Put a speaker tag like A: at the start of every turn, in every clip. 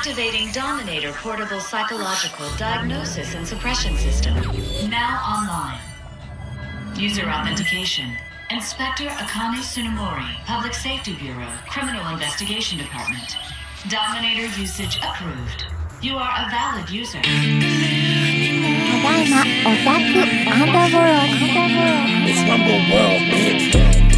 A: Activating Dominator Portable Psychological Diagnosis and Suppression System. Now online. User authentication. Inspector Akane Tsunemori, Public Safety Bureau, Criminal Investigation Department. Dominator usage approved. You are a valid user.
B: ただいま、オタクアンダーボロー。
C: It's Rumble World, bitch.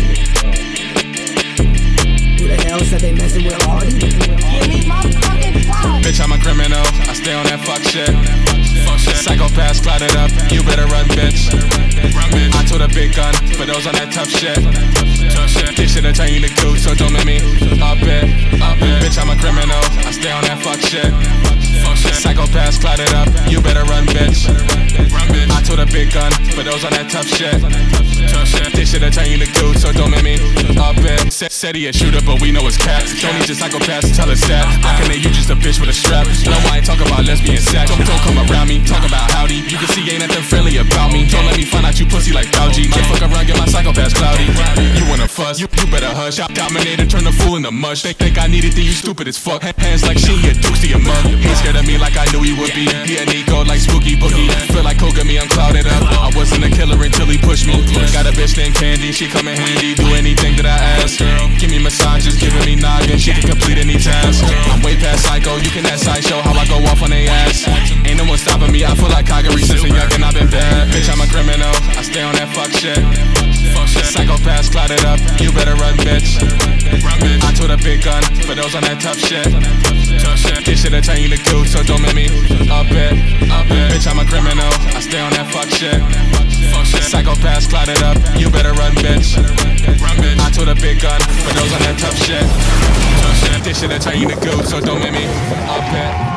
C: Who the hell said they messing with Hardy?
D: Bitch, I'm a criminal. I stay on that fuck shit. Psychopaths clouded up. You better run, bitch. I told a big gun for those on that tough shit. This shit'll turn you to goose, so don't make me up it. Bitch, I'm a criminal. I stay on that fuck shit. Psychopaths clouded up. You better run, bitch. I told a big gun for those on that tough shit. This shit'll turn you to goose, so don't make me up it. Said he a shooter, but we know it's cat. Don't need your psychopaths to tell us that. How can they you just a bitch with a strap? No, I ain't talk about lesbian sex. Don't come around me, talk about howdy. You can see ain't nothing friendly about me. Don't let me find out you pussy like Fauci. Might fuck around, get my psychopaths cloudy. You wanna fuss? You better hush. Dominator, turn the fool into mush. They think I need it, then you stupid as fuck. Hands like she a dukes to your mug. He scared of me like I knew he would be. He a Nico like Spooky Boogie. Feel like Coke at me, I'm clouded up. I wasn't a killer until he pushed me. Got a bitch named Candy, she come in handy. Do anything that I ask. Give me massages, giving me noggin. She can complete any task. I'm way past psycho, you can ask sideshow how I go off on they ass. Ain't no one stopping me, I feel like Kagari since a young and I've been bad. Bitch, I'm a criminal, I stay on that fuck shit. Psychopaths clouded up, you better run, bitch. I told a big gun for those on that tough shit. This shit'll turn you to goose, so don't make me up it. Bitch, I'm a criminal, I stay on that fuck shit. Psychopaths clouded up, you better run, bitch. I told a big gun for those on that tough shit. This shit'll turn you to goose, so don't make me up it.